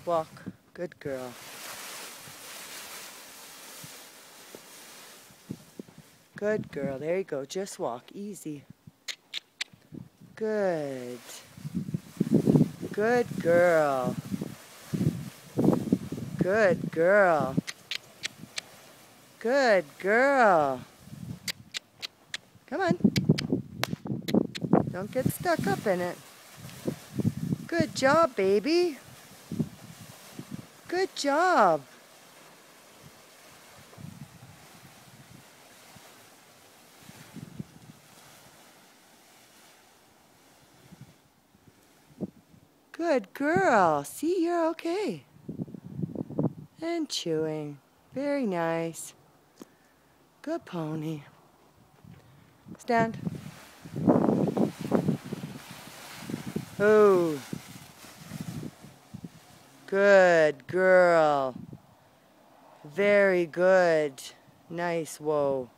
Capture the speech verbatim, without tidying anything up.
walk. Good girl. Good girl. There you go. Just walk. Easy. Good. Good girl. Good girl. Good girl. Come on. Don't get stuck up in it. Good job, baby. Good job. Good girl. See, you're okay. And chewing. Very nice. Good pony. Stand. Oh. Good girl. Very good. Nice. Whoa.